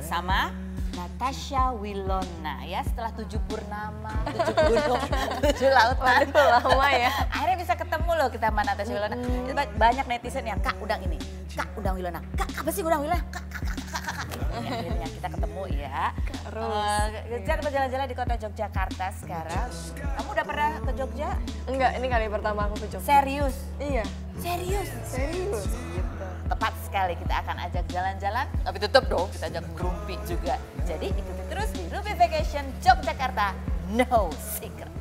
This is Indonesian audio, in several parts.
bersama Natasha Wilona ya, setelah 7 purnama, 7 gunung, 7 lautan. Waduh, lama ya. Akhirnya bisa ketemu loh kita sama Natasha Wilona. Banyak netizen yang, Kak udang ini, Kak udang Wilona, Kak apa sih udang Wilona, Kak. Akhirnya kita ketemu ya. Kita berjalan-jalan di kota Yogyakarta sekarang. Kamu udah pernah ke Jogja? Enggak, ini kali pertama aku ke Jogja. Serius? Iya. Serius? Serius. Gitu. Tepat sekali, kita akan ajak jalan-jalan, tapi tetap dong kita ajak RUMPI juga. Jadi ikuti terus di RUMPI Vacation Yogyakarta, no secret.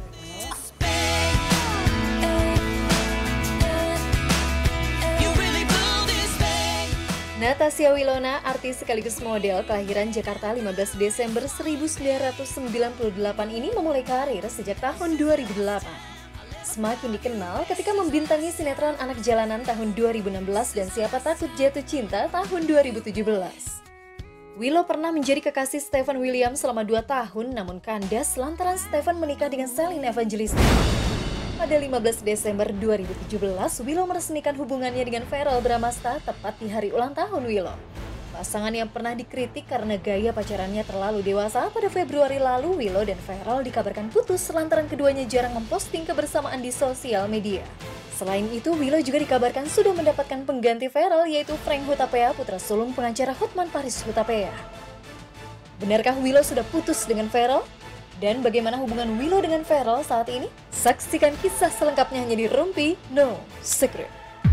Natasha Wilona, artis sekaligus model kelahiran Jakarta 15 Desember 1998 ini memulai karir sejak tahun 2008. Semakin dikenal ketika membintangi sinetron Anak Jalanan tahun 2016 dan Siapa Takut Jatuh Cinta tahun 2017. Willow pernah menjadi kekasih Stephen William selama 2 tahun, namun kandas lantaran Stephen menikah dengan Celine Evangelista. Pada 15 Desember 2017, Willow meresmikan hubungannya dengan Verrell Bramasta tepat di hari ulang tahun Willow. Pasangan yang pernah dikritik karena gaya pacarannya terlalu dewasa, pada Februari lalu Willow dan Verrell dikabarkan putus lantaran keduanya jarang memposting kebersamaan di sosial media. Selain itu, Willow juga dikabarkan sudah mendapatkan pengganti Verrell, yaitu Frank Hutapea, putra sulung pengacara Hotman Paris Hutapea. Benarkah Willow sudah putus dengan Verrell? Dan bagaimana hubungan Willow dengan Verrell saat ini? Saksikan kisah selengkapnya hanya di RUMPI No Secret.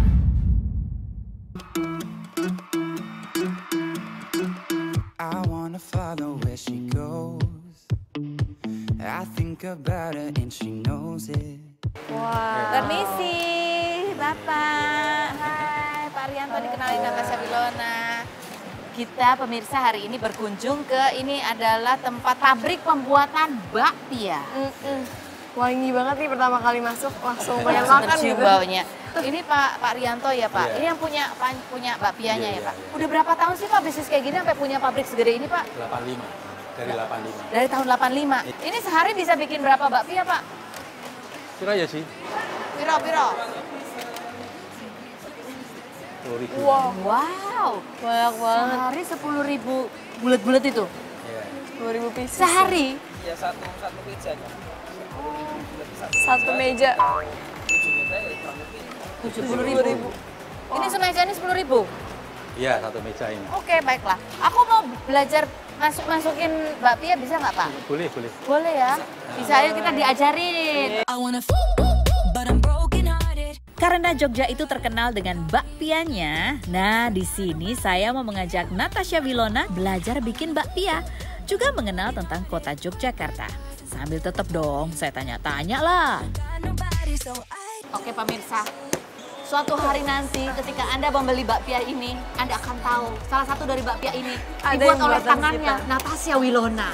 I wanna follow where she goes. I think about her and she knows it. Wah. Permisi, Bapak. Hai, Pak Rianto, dikenalin Natasha Wilona. Kita pemirsa hari ini berkunjung ke, ini adalah tempat pabrik pembuatan bakpia. Wangi banget nih pertama kali masuk, langsung banyak makan gitu. Baunya. Ini Pak Rianto ya Pak, ini yang punya bakpianya ya Pak. Udah berapa tahun sih Pak bisnis kayak gini sampai punya pabrik segede ini Pak? 85, dari 85. Dari tahun 85. Ini sehari bisa bikin berapa bakpia Pak? Kira ya sih? Piro? 10.000. Wow, Banyak banget. sehari 10.000 bulat-bulat itu? Iya. 10.000 pieces. Sehari? Ya satu meja aja. Satu meja. 70.000. Ini semeja ini 10.000? Iya, satu meja ini. Oke, baiklah. Aku mau belajar masukin bakpia, bisa nggak Pak? Boleh. Boleh ya? Bisa, ayo kita diajarin. Karena Jogja itu terkenal dengan bakpianya, nah di sini saya mau mengajak Natasha Wilona belajar bikin bakpia, juga mengenal tentang kota Yogyakarta. Sambil tetap dong saya tanya-tanya lah. Oke pemirsa, suatu hari nanti ketika Anda membeli bakpia ini, Anda akan tahu salah satu dari bakpia ini dibuat oleh tangannya Natasha Wilona.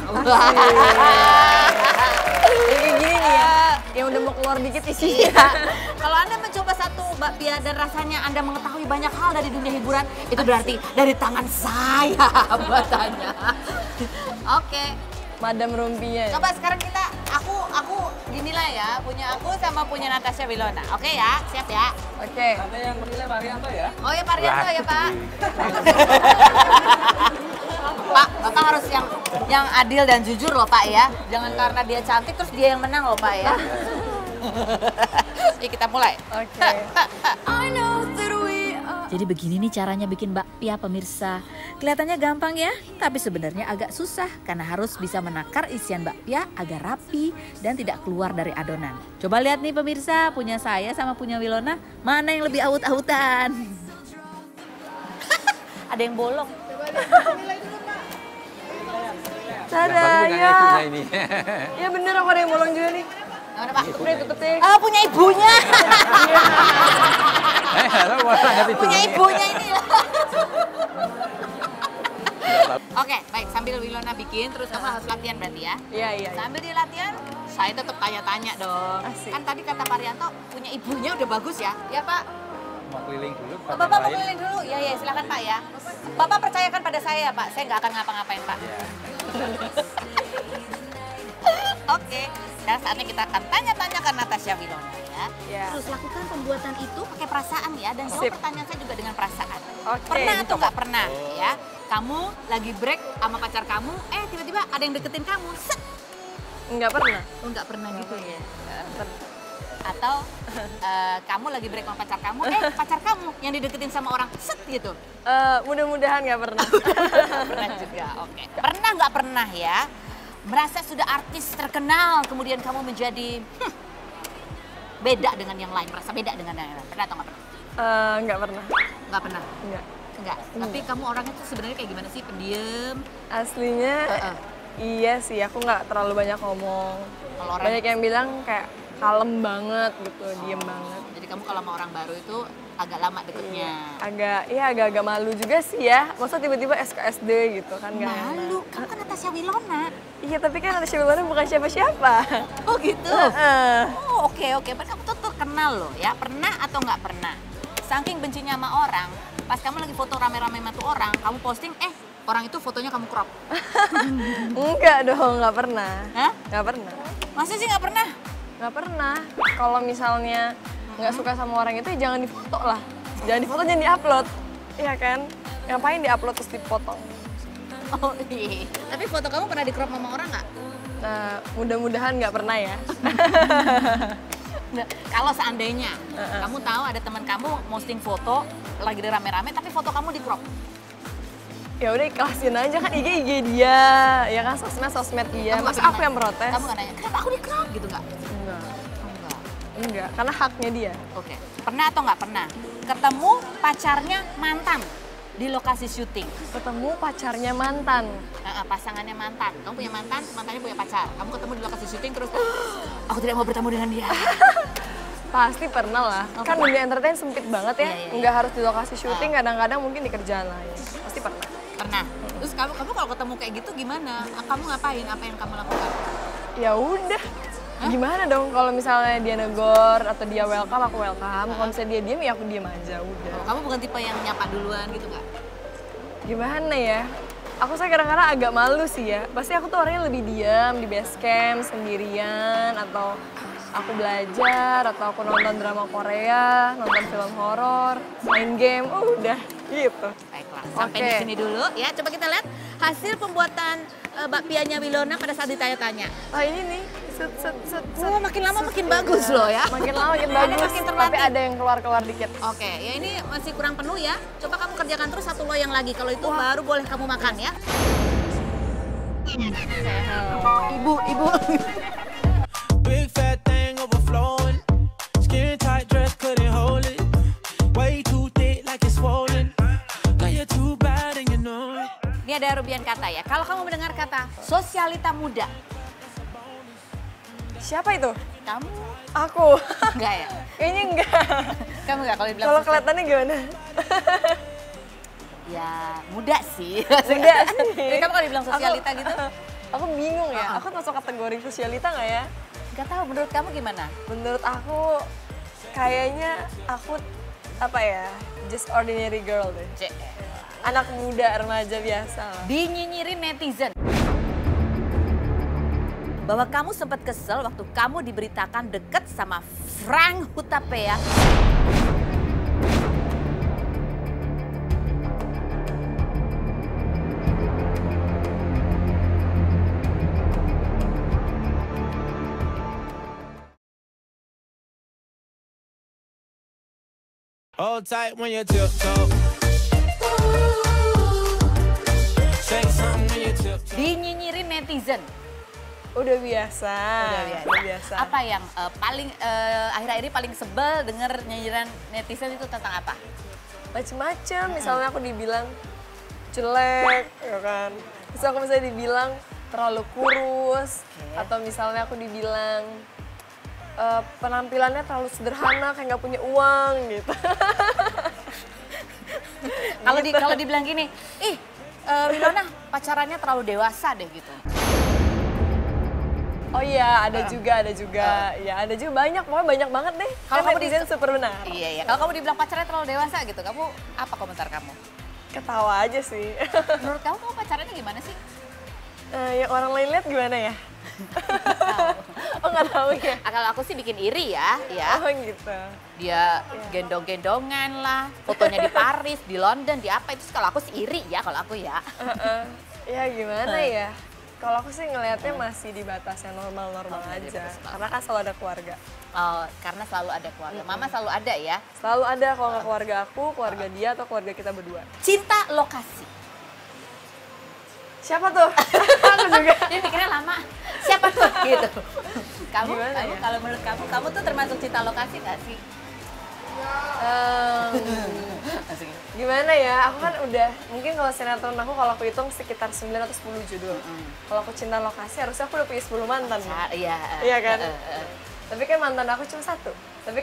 Kayak gini nih ya, yang udah mau keluar dikit isinya. Kalau Anda mencoba satu bakpia dan rasanya Anda mengetahui banyak hal dari dunia hiburan, itu berarti dari tangan saya buatannya. Oke. Madam Rumpinya. Coba sekarang kita, aku dinilai ya, punya aku sama punya Natasha Wilona. Oke ya, siap ya? Oke. Ada yang menilai Pak Rianto ya? Oh ya Pak Rianto ya Pak. Pak, Bapak harus yang adil dan jujur loh Pak ya. Jangan karena dia cantik terus dia yang menang loh Pak ya. Yuk kita mulai. Oke. Jadi begini nih caranya bikin bakpia pemirsa. Kelihatannya gampang ya, tapi sebenarnya agak susah karena harus bisa menakar isian bakpia agar rapi dan tidak keluar dari adonan. Coba lihat nih pemirsa, punya saya sama punya Wilona, mana yang lebih aut-autan? Ada yang bolong. Tada, ya. Ini. Ya bener, aku ada yang bolong juga nih. Mana Pak? Udah tutup deh. Punya ibunya. Punya Punya ibunya ini loh. Oke, baik. Sambil Wilona bikin, terus kamu harus latihan berarti ya? Iya. Sambil dia latihan, saya tetap tanya-tanya dong. Asik. Kan tadi kata Pak Rianto, punya ibunya udah bagus ya? Ya Pak? Mau keliling dulu. Oh, Bapak mau keliling dulu? Ya, silakan Pak ya. Bapak percayakan pada saya ya Pak, saya nggak akan ngapa-ngapain Pak. Oke, dan saatnya kita akan tanya-tanya ke Natasha Wilona ya. Terus lakukan pembuatan itu pakai perasaan ya, dan jawab pertanyaan saya juga dengan perasaan. Oke, Pernah atau nggak pernah ya? kamu lagi break sama pacar kamu, tiba-tiba ada yang deketin kamu, set. Nggak pernah. Oh, nggak pernah gitu ya? Atau kamu lagi break sama pacar kamu, pacar kamu yang dideketin sama orang, set gitu? Mudah-mudahan nggak pernah. Pernah juga, oke. Pernah nggak pernah ya, merasa sudah artis terkenal, kemudian kamu menjadi beda dengan yang lain, merasa beda dengan yang lain, pernah atau nggak pernah? Nggak pernah. Nggak pernah? Nggak. Tapi kamu orangnya tuh sebenarnya kayak gimana sih? Pendiam? Aslinya iya sih, aku nggak terlalu banyak ngomong. Kalau orang Banyak yang bilang kayak kalem banget gitu, diem banget. Jadi kamu kalau sama orang baru itu agak lama deketnya? Agak malu juga sih ya. Masa tiba-tiba SKSD gitu kan nggak enak. Malu? Kamu kan Natasha Wilona. Iya, tapi kan Natasha Wilona bukan siapa-siapa. Oh gitu? Oh oke. Berarti kamu tuh terkenal loh ya. Pernah atau nggak pernah? Saking bencinya sama orang, pas kamu lagi foto rame-rame sama tuh orang, kamu posting, orang itu fotonya kamu crop. Enggak dong, nggak pernah. Hah? Nggak pernah. Masa sih nggak pernah? Nggak pernah. Kalau misalnya nggak suka sama orang itu, ya jangan difoto lah. Jangan difoto, jangan diupload. Iya kan? Ngapain diupload terus dipotong? Oh iya. Tapi foto kamu pernah di crop sama orang nggak? Nah, mudah-mudahan nggak pernah ya. Kalau seandainya kamu tahu ada teman kamu posting foto lagi rame-rame tapi foto kamu di crop. Ya udah ikhlasin aja kan, IG dia, ya kan sosmed dia. Masa aku yang protes? Kamu nggak nanya, kenapa aku di crop gitu nggak? Enggak, karena haknya dia. Oke. Pernah atau nggak pernah ketemu pacarnya mantan di lokasi syuting? Ketemu pacarnya mantan. Pasangannya mantan. Kamu punya mantan, mantannya punya pacar. Kamu ketemu di lokasi syuting terus, aku tidak mau bertemu dengan dia. Pasti pernah lah. Kan dunia entertain sempit banget ya. Iya. Nggak harus di lokasi syuting, kadang-kadang mungkin di kerjaan lain. Pasti pernah. Pernah. Terus kamu kalau ketemu kayak gitu gimana? Kamu ngapain? Apa yang kamu lakukan? Ya udah. Gimana dong kalau misalnya dia negor atau dia welcome, aku welcome. Kalau misalnya dia diem, ya aku diem aja, udah. Kamu bukan tipe yang nyapa duluan gitu nggak? Gimana ya? Aku kadang-kadang agak malu sih ya. Pasti aku tuh orangnya lebih diam di base camp sendirian, atau aku belajar, atau aku nonton drama Korea, nonton film horor, main game, udah gitu. Baiklah, sampai di sini dulu ya. Coba kita lihat hasil pembuatan bakpianya Wilona pada saat ditanya-tanya. Oh ini nih, Oh, makin lama makin bagus loh ya. Makin lama makin bagus, makin tapi ada yang keluar-keluar dikit. Oke, ya ini masih kurang penuh ya. Coba kamu kerjakan terus satu loyang lagi. Kalau itu baru boleh kamu makan ya. Ibu. Big fat thing overflowing. Skin tight dress couldn't hold it. Way too thick like it's swollen. Got you too bad and you know it. Ini ada rubian kata ya. Kalau kamu mendengar kata sosialita muda. Siapa itu? Kamu? Aku. Enggak ya? Kayaknya enggak. Kamu enggak kalau dibilang Kalau kelihatannya gimana? Ya, muda sih. Muda sih. Jadi kamu kalau dibilang sosialita gitu? Aku bingung ya. Aku masuk kategori sosialita nggak ya? Enggak tahu, menurut kamu gimana? Menurut aku kayaknya aku apa ya? Just ordinary girl deh. Anak muda, remaja biasa lah. Dinyinyirin netizen. Bahwa kamu sempat kesel waktu kamu diberitakan deket sama Frank Hutapea. Hold tight when you tiptoe. Say something when you tiptoe. Dinyinyirin netizen. Udah biasa. Udah biasa. Apa yang paling akhir-akhir ini paling sebel denger nyinyiran netizen itu tentang apa? Macem-macem. Misalnya aku dibilang jelek, ya kan. Terus aku misalnya dibilang terlalu kurus, atau misalnya aku dibilang penampilannya terlalu sederhana, kayak nggak punya uang gitu. Kalau dibilang gini, Wilona pacarannya terlalu dewasa deh gitu. Oh iya, ada juga. Ya, ada juga banyak, pokoknya banyak banget deh. Kalau kamu netizen super benar. Iya. Kalau kamu dibilang pacarnya terlalu dewasa gitu, kamu apa komentar kamu? Ketawa aja sih. Menurut kamu pacarannya gimana sih? Yang orang lain lihat gimana ya? Oh nggak tahu ya? Kalau aku sih bikin iri ya. Oh gitu. Dia gendong-gendongan lah, fotonya di Paris, di London, di apa itu kalau aku sih iri ya kalau aku ya. Ya gimana ya? Kalau aku sih ngelihatnya masih di batas yang normal-normal aja. Karena kan selalu ada keluarga. Oh, karena selalu ada keluarga. Mama selalu ada ya. Selalu ada kalau nggak keluarga aku, keluarga dia atau keluarga kita berdua. Cinta lokasi. Siapa tuh? Aku juga. Dia mikirnya lama. Siapa tuh? Gitu. Kamu Gimana ya? kalau menurut kamu tuh termasuk cinta lokasi nggak sih? Gimana ya? Aku kan udah, mungkin kalau sinetron aku kalau aku hitung sekitar 9 atau 10 judul. Kalau aku cinta lokasi harusnya aku udah punya 10 mantan. Iya. Iya kan? Tapi kan mantan aku cuma satu.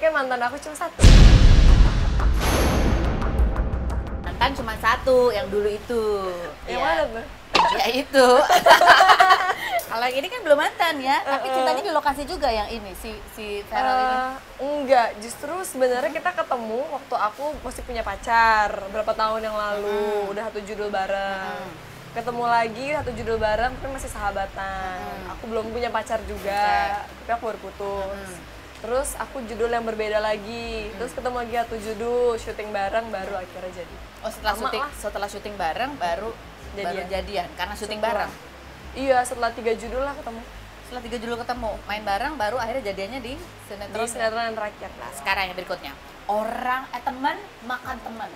Mantan cuma satu yang dulu itu. Yang Iya. mana tuh? Ya itu. Kalau yang ini kan belum mantan ya, tapi cintanya di lokasi juga yang ini si Feral ini. Enggak, justru sebenarnya kita ketemu waktu aku masih punya pacar berapa tahun yang lalu, udah satu judul bareng. Ketemu lagi satu judul bareng, tapi masih sahabatan. Aku belum punya pacar juga, tapi aku baru putus. Terus aku judul yang berbeda lagi, terus ketemu lagi satu judul, syuting bareng, baru akhirnya jadi. Oh setelah syuting bareng baru jadian karena syuting bareng. Iya, setelah 3 judul lah ketemu. Setelah 3 judul ketemu, main bareng baru akhirnya jadiannya di sinetron. Di sinetron yang terakhir. Nah, sekarang yang berikutnya. Teman makan teman.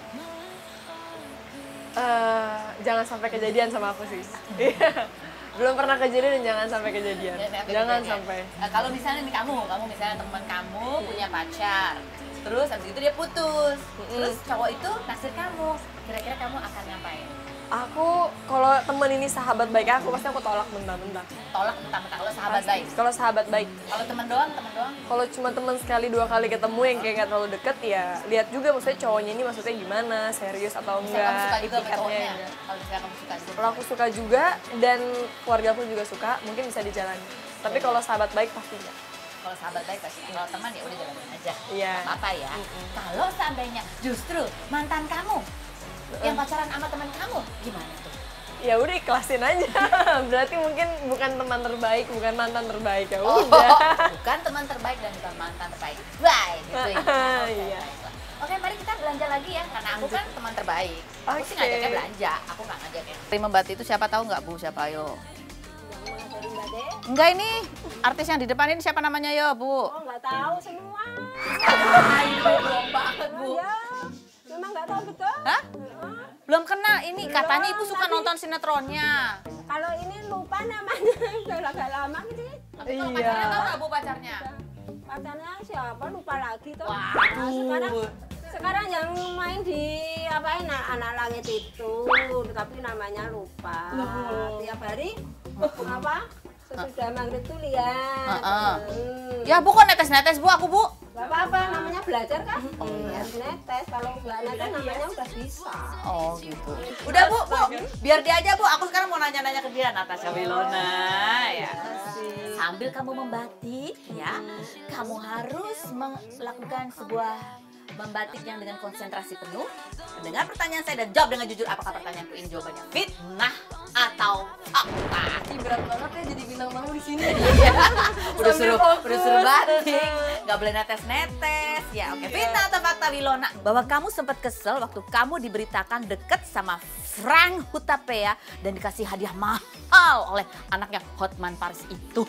Jangan sampai kejadian sama aku sih. Belum pernah kejadian dan jangan sampai kejadian. Jangan sampai. Kalau misalnya nih kamu misalnya teman kamu punya pacar, terus habis itu dia putus, terus cowok itu naksir kamu, kira-kira kamu akan ngapain? Aku kalau temen ini sahabat baik aku pasti aku tolak mentah-mentah. Tolak mentah-mentah kalau sahabat baik. Kalau sahabat baik. Kalau teman doang. Kalau cuma temen sekali 2 kali ketemu yang kayak nggak terlalu deket ya lihat juga maksudnya cowoknya ini maksudnya gimana, serius atau Misalnya kamu suka enggak, juga sama cowoknya. enggak. Kalau misalnya kamu suka juga. Kalau aku suka juga dan keluarga aku juga suka, mungkin bisa dijalani. Tapi kalau sahabat baik pasti enggak. Kalau sahabat baik pasti. Kalau teman ya udah jalanin aja. Iya. Nggak apa-apa ya. Kalau seandainya justru mantan kamu yang pacaran sama teman kamu, gimana tuh? Ya udah ikhlasin aja. Berarti mungkin bukan teman terbaik, bukan mantan terbaik ya udah. Bukan teman terbaik dan bukan mantan terbaik. Bye gitu ya. Iya. Oke, mari kita belanja lagi ya, karena aku kan teman terbaik. Aku sih Oke. ngajaknya belanja, aku nggak ngajaknya. Terima Batik itu siapa tahu nggak Bu, siapa yo? Enggak, ini artis yang di depan ini siapa namanya yo Bu? Oh, nggak tahu semua. Ayo, belum banget Bu. Ya, memang nggak tahu betul. Hah? Belum kena, ini katanya Ibu suka nonton sinetronnya. Kalau ini lupa namanya, sudah agak lama gitu. Tapi kalau pacarnya tahu nggak Bu pacarnya? Pacarnya siapa lupa lagi tuh. Waduh. Sekarang yang main di apain anak langit itu, tapi namanya lupa. Tiap hari apa? Sesudah maghrib tuh lihat. Ya Bu, kok netes-netes Bu, aku Bu. Gak apa-apa, namanya belajar kan? Harus netes, kalau nggak netes namanya udah bisa. Oh gitu. Udah Bu, biar dia aja Bu. Aku sekarang mau nanya-nanya ke dia, Natasha Wilona ya. Sambil kamu membatik ya, kamu harus melakukan sebuah membatik yang dengan konsentrasi penuh. Mendengar pertanyaan saya dan jawab dengan jujur. Apakah pertanyaanku ini jawabannya fitnah atau fakta? Berat banget ya jadi bintang tamu di sini. udah suruh batik, nggak boleh netes-netes ya. Oke, fitnah atau fakta Wilona bahwa kamu sempat kesel waktu kamu diberitakan deket sama Frank Hutapea dan dikasih hadiah mahal oleh anaknya Hotman Paris itu.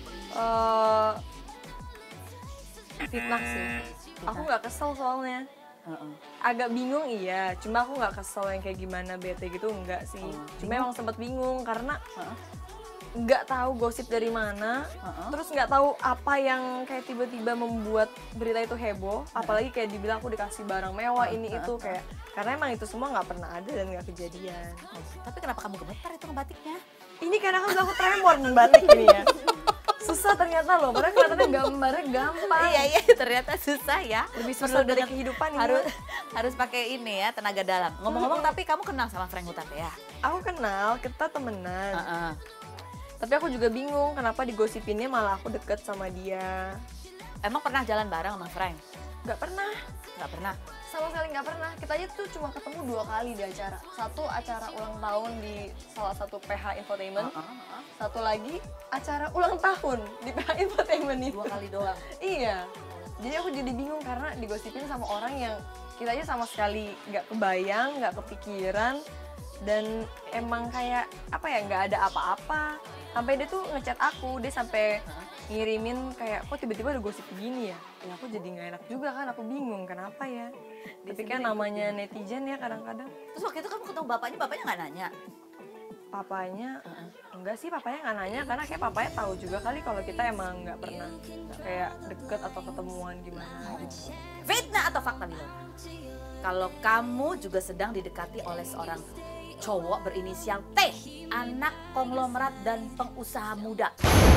Fitnah sih. Aku nggak kesel soalnya. Agak bingung iya, cuma aku nggak kesel yang kayak gimana bete gitu enggak sih. Cuma emang sempat bingung karena nggak tahu gosip dari mana, terus nggak tahu apa yang kayak tiba-tiba membuat berita itu heboh. Apalagi kayak dibilang aku dikasih barang mewah ini itu kayak karena emang itu semua nggak pernah ada dan nggak kejadian. Tapi kenapa kamu gemetar itu ngebatiknya? Ini karena kan aku tremor membatik ini ya. Susah ternyata loh, padahal kelihatannya gambarnya gampang. Iya, ternyata susah ya. Lebih susah dari kehidupan ini. Harus pakai ini ya, tenaga dalam. Ngomong-ngomong, tapi kamu kenal sama Frank Hutapea? Aku kenal, kita temenan. Tapi aku juga bingung kenapa digosipinnya malah aku deket sama dia. Emang pernah jalan bareng sama Frank? Gak pernah. Nggak pernah. Sama sekali nggak pernah. Kita aja tuh cuma ketemu 2 kali di acara. Satu acara ulang tahun di salah satu PH Infotainment. Satu lagi acara ulang tahun di PH Infotainment itu. 2 kali doang. Iya. Jadi aku jadi bingung karena digosipin sama orang yang kita aja sama sekali nggak kebayang, nggak kepikiran, dan emang kayak apa ya, nggak ada apa-apa. Sampai dia tuh ngechat aku, dia sampai ngirimin kayak kok tiba-tiba ada gosip begini ya. Ya aku jadi nggak enak juga kan, aku bingung kenapa ya. Tapi kan namanya netizen ya kadang-kadang. Terus waktu itu kamu ketemu bapaknya nggak nanya? Papanya, enggak sih, papanya nggak nanya karena kayak papanya tahu juga kali kalau kita emang nggak pernah kayak deket atau ketemuan gimana gitu. Fitnah atau fakta, Wilona? Kalau kamu juga sedang didekati oleh seorang cowok berinisial T, anak konglomerat dan pengusaha muda,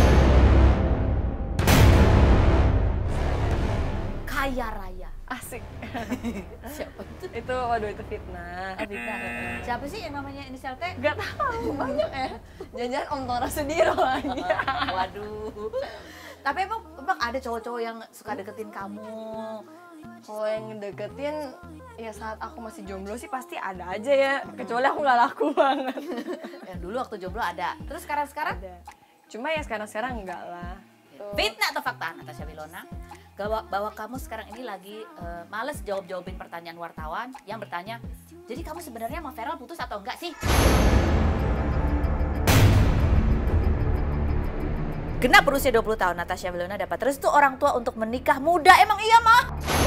kaya raya. Asik. Siapa itu? Itu waduh, itu fitnah. Fitnah. Siapa sih yang namanya inisial T? Gak tahu, banyak ya. Jangan-jangan Om Tora Sudiro lagi. Waduh. Tapi emang ada cowok-cowok yang suka deketin kamu? Kalau yang deketin, ya saat aku masih jomblo sih pasti ada aja ya. Kecuali aku nggak laku banget. Yang dulu waktu jomblo ada. Terus sekarang-sekarang? Ada. Cuma ya sekarang enggak lah. Fitnah atau fakta, Natasha Wilona? Bahwa kamu sekarang ini lagi males jawabin pertanyaan wartawan yang bertanya, jadi kamu sebenarnya sama Feral putus atau enggak sih? Genap berusia 20 tahun, Natasha Wilona dapat restu orang tua untuk menikah muda. Emang iya, mah?